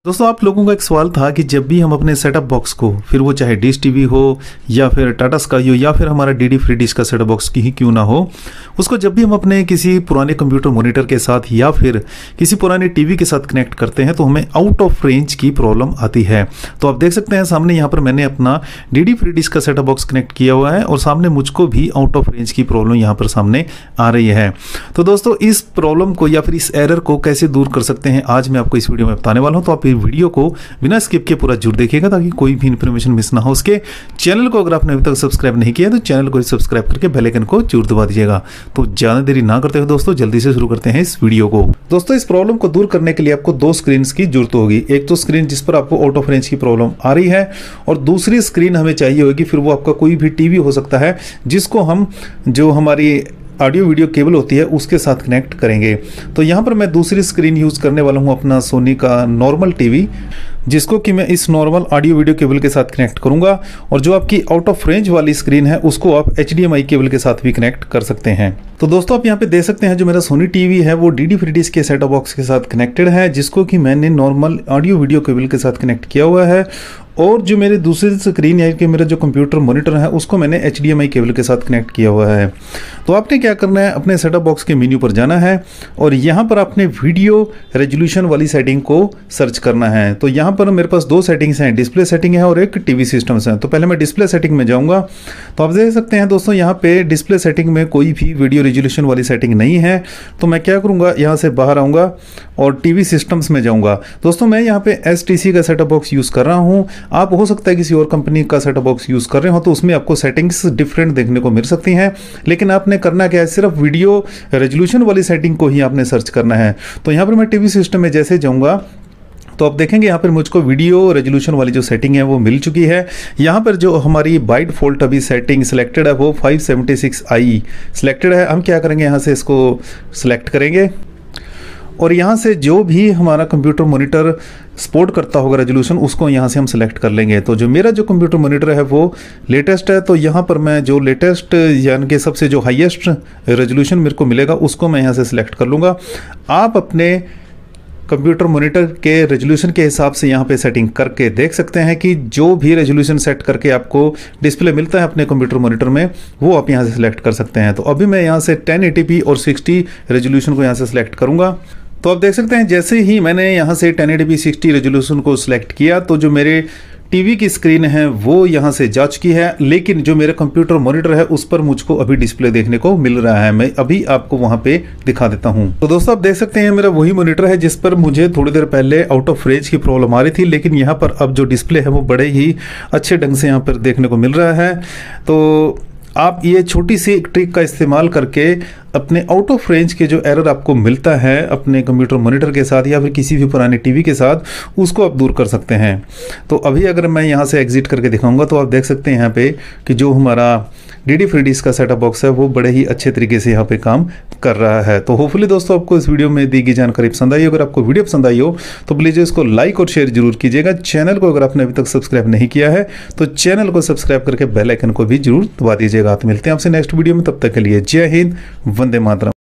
दोस्तों आप लोगों का एक सवाल था कि जब भी हम अपने सेटअप बॉक्स को, फिर वो चाहे डिश टीवी हो या फिर टाटा स्काई हो या फिर हमारा डीडी फ्री डिश का सेटअप बॉक्स की ही क्यों ना हो, उसको जब भी हम अपने किसी पुराने कंप्यूटर मॉनिटर के साथ या फिर किसी पुराने टीवी के साथ कनेक्ट करते हैं तो हमें आउट ऑफ रेंज की प्रॉब्लम आती है। तो आप देख सकते हैं सामने यहाँ पर मैंने अपना डीडी फ्री डिश का सेटअप बॉक्स कनेक्ट किया हुआ है और सामने मुझको भी आउट ऑफ रेंज की प्रॉब्लम यहाँ पर सामने आ रही है। तो दोस्तों इस प्रॉब्लम को या फिर इस एरर को कैसे दूर कर सकते हैं आज मैं आपको इस वीडियो में बताने वाला हूँ। तो आप वीडियो को बिना स्किप के पूरा जरूर देखिएगा ताकि कोई भी इंफॉर्मेशन मिस ना हो। उसके चैनल को अगर आपने अभी तक सब्सक्राइब नहीं किया तो चैनल को सब्सक्राइब करके बेल आइकन को जरूर दबा दीजिएगा। तो ज्यादा देरी ना करते हुए दोस्तों जल्दी से शुरू करते हैं इस वीडियो को। दोस्तों इस प्रॉब्लम को दूर करने के लिए आपको दो स्क्रीन की जरूरत होगी। एक तो स्क्रीन जिस पर आपको आउट ऑफ रेंज की प्रॉब्लम आ रही है और दूसरी स्क्रीन हमें चाहिए होगी, फिर वो आपका कोई भी टीवी हो सकता है जिसको हम जो हमारी ऑडियो वीडियो केबल होती है उसके साथ कनेक्ट करेंगे। तो यहाँ पर मैं दूसरी स्क्रीन यूज़ करने वाला हूँ अपना सोनी का नॉर्मल टीवी, जिसको कि मैं इस नॉर्मल ऑडियो वीडियो केबल के साथ कनेक्ट करूँगा। और जो आपकी आउट ऑफ रेंज वाली स्क्रीन है उसको आप HDMI केबल के साथ भी कनेक्ट कर सकते हैं। तो दोस्तों आप यहाँ पे देख सकते हैं जो मेरा सोनी टीवी है वो डीडी फ्री डिश के सेटअप बॉक्स के साथ कनेक्टेड है, जिसको कि मैंने नॉर्मल ऑडियो वीडियो केबल के साथ कनेक्ट किया हुआ है। और जो मेरी दूसरी स्क्रीन है कि मेरा जो कंप्यूटर मॉनिटर है उसको मैंने HDMI केबल के साथ कनेक्ट किया हुआ है। तो आपने क्या करना है, अपने सेटअप बॉक्स के मेन्यू पर जाना है और यहाँ पर आपने वीडियो रेजोल्यूशन वाली सेटिंग को सर्च करना है। तो यहाँ पर मेरे पास दो सेटिंग्स हैं, डिस्प्ले सेटिंग है और एक टीवी सिस्टम्स है। तो पहले मैं डिस्प्ले सेटिंग में जाऊँगा। तो आप देख सकते हैं दोस्तों यहाँ पे डिस्प्ले सेटिंग में कोई भी वीडियो रेजोल्यूशन वाली सेटिंग नहीं है। तो मैं क्या करूँगा, यहाँ से बाहर आऊँगा और टीवी सिस्टम्स में जाऊँगा। दोस्तों मैं यहाँ पे STC का सेटअप बॉक्स यूज़ कर रहा हूँ। आप हो सकता है किसी और कंपनी का सेटअप बॉक्स यूज़ कर रहे हो तो उसमें आपको सेटिंग्स डिफरेंट देखने को मिल सकती हैं, लेकिन आपने करना क्या है, सिर्फ वीडियो रेजोल्यूशन वाली सेटिंग को ही आपने सर्च करना है। तो यहाँ पर मैं टीवी सिस्टम में जैसे जाऊँगा तो आप देखेंगे यहाँ पर मुझको वीडियो रेजोल्यूशन वाली जो सेटिंग है वो मिल चुकी है। यहाँ पर जो हमारी बाय डिफॉल्ट अभी सेटिंग सिलेक्टेड है वो 576i सिलेक्टेड है। हम क्या करेंगे, यहाँ से इसको सिलेक्ट करेंगे और यहाँ से जो भी हमारा कंप्यूटर मॉनिटर सपोर्ट करता होगा रेजोल्यूशन उसको यहाँ से हम सेलेक्ट कर लेंगे। तो जो मेरा जो कंप्यूटर मॉनिटर है वो लेटेस्ट है, तो यहाँ पर मैं जो लेटेस्ट यानी कि सबसे जो हाईएस्ट रेजोल्यूशन मेरे को मिलेगा उसको मैं यहाँ से सिलेक्ट कर लूँगा। आप अपने कंप्यूटर मॉनिटर के रेजोल्यूशन के हिसाब से यहाँ पे सेटिंग करके देख सकते हैं कि जो भी रेजोल्यूशन सेट करके आपको डिस्प्ले मिलता है अपने कंप्यूटर मॉनिटर में वो आप यहाँ से सिलेक्ट कर सकते हैं। तो अभी मैं यहाँ से 1080p और 60 रेजोल्यूशन को यहाँ से सिलेक्ट करूँगा। तो आप देख सकते हैं जैसे ही मैंने यहाँ से 1080p 60 रेजोल्यूशन को सिलेक्ट किया तो जो मेरे टीवी की स्क्रीन है वो यहाँ से जा चुकी है, लेकिन जो मेरा कंप्यूटर मॉनिटर है उस पर मुझको अभी डिस्प्ले देखने को मिल रहा है। मैं अभी आपको वहाँ पे दिखा देता हूँ। तो दोस्तों आप देख सकते हैं मेरा वही मॉनिटर है जिस पर मुझे थोड़ी देर पहले आउट ऑफ रेंज की प्रॉब्लम आ रही थी, लेकिन यहाँ पर अब जो डिस्प्ले है वो बड़े ही अच्छे ढंग से यहाँ पर देखने को मिल रहा है। तो आप ये छोटी सी एक ट्रिक का इस्तेमाल करके अपने आउट ऑफ रेंज के जो एरर आपको मिलता है अपने कंप्यूटर मॉनिटर के साथ या फिर किसी भी पुराने टीवी के साथ उसको आप दूर कर सकते हैं। तो अभी अगर मैं यहाँ से एग्जिट करके दिखाऊंगा तो आप देख सकते हैं यहाँ पे कि जो हमारा डीडी फ्री डिश का सेटअप बॉक्स है वो बड़े ही अच्छे तरीके से यहाँ पे काम कर रहा है। तो होपफुली दोस्तों आपको इस वीडियो में दी गई जानकारी पसंद आई। अगर आपको वीडियो पसंद आई हो तो प्लीज़ इसको लाइक और शेयर जरूर कीजिएगा। चैनल को अगर आपने अभी तक सब्सक्राइब नहीं किया है तो चैनल को सब्सक्राइब करके बेल आइकन को भी जरूर दबा दीजिएगा। तो मिलते हैं आपसे नेक्स्ट वीडियो में, तब तक के लिए जय हिंद, वंदे मातरम।